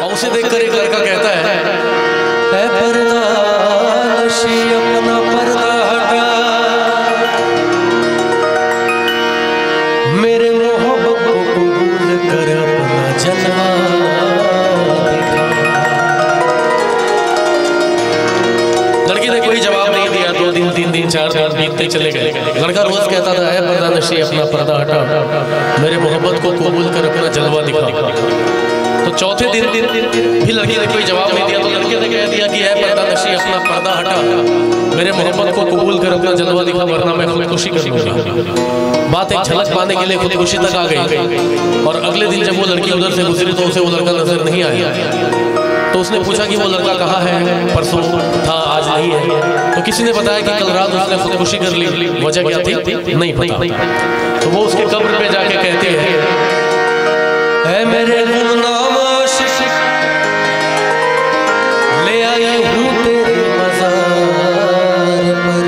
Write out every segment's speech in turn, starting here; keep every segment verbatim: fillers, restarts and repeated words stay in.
और उसे देखकर एक लड़का कहता है, ऐ पर्दा नशी अपना पर्दा हटा, मेरे मोहब्बत को कबूल कर अपना जलवा दिखा। लड़की ने कोई जवाब नहीं दिया। दो दिन तीन दिन चार दिन बीतते चले गए। लड़का रोज कहता था, ऐ पर्दा नशी अपना पर्दा हटा, मेरे मोहब्बत को कबूल कर अपना जलवा दिखा। तो चौथे दिन भी लड़की ने कोई जवाब नहीं दिया। तो लड़के ने कह दिया कि ऐ पर्दा नशी अपना पर्दा हटा, मेरे मोहब्बत को कबूल कर अपना जलवा दिखा, वरना मैं खुदकुशी कर लूंगा। बात एक झलक पाने के लिए खुदकुशी तक आ गई। और अगले दिन जब वो लड़की उधर से गुजरी तो उसे वो लड़का नजर नहीं आया। तो उसने पूछा कि वो लड़का कहाँ है, परसों था आज नहीं है। तो किसी ने बताया कि कल रात उसने खुदकुशी कर ली। वजह क्या थी नहीं पता। तो वो उसके कब्र पे जाके कहते हैं, ऐ मेरे गुमनाम आशिक, ले आई हूँ तेरे मज़ार पर,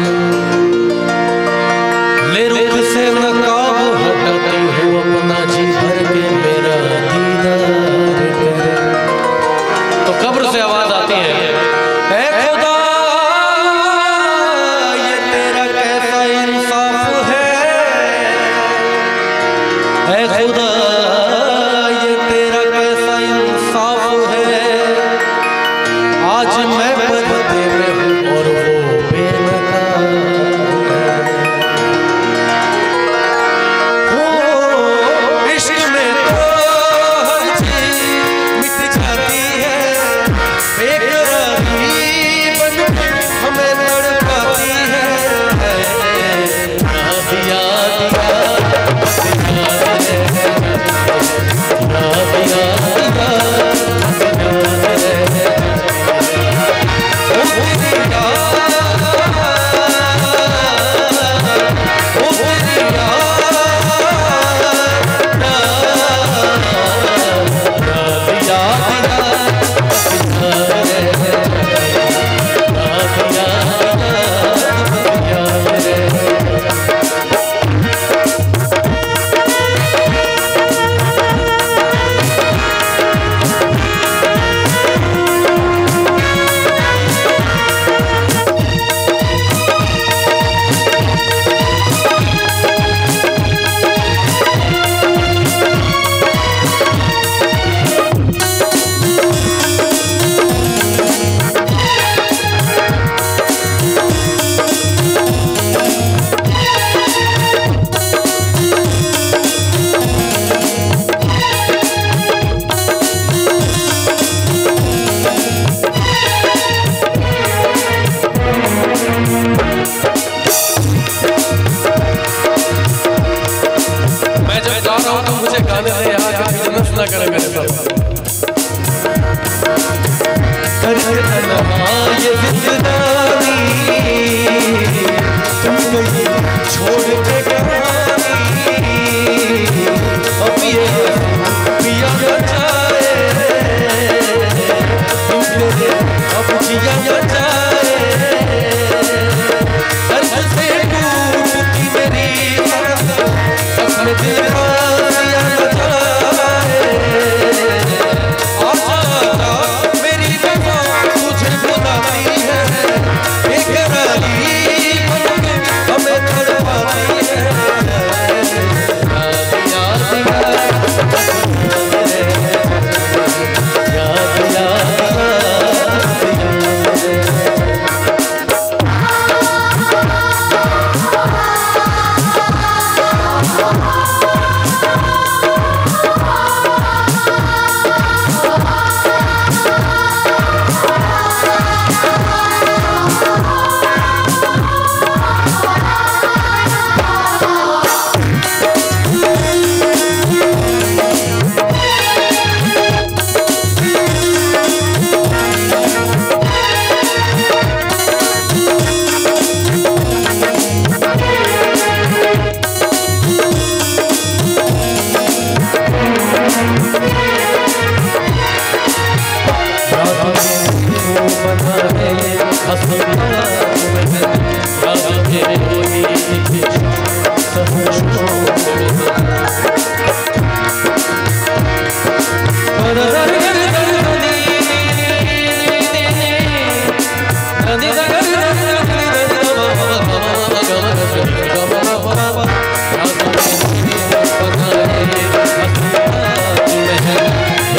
ले रुख से नकाब हटाती हूँ अपना जी भर के मेरा दीदार कर। तो कब्र से आवाज आती है, ऐ खुदा ये तेरा कैसा इंसाफ है, ऐ खुदा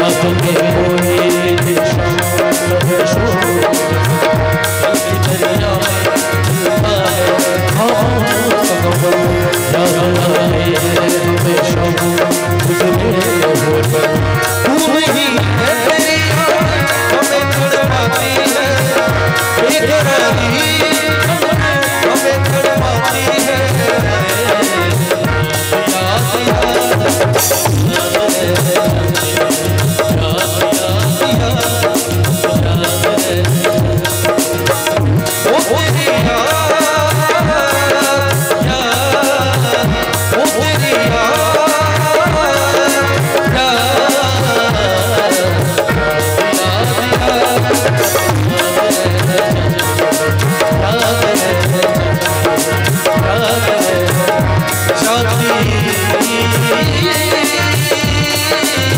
जाती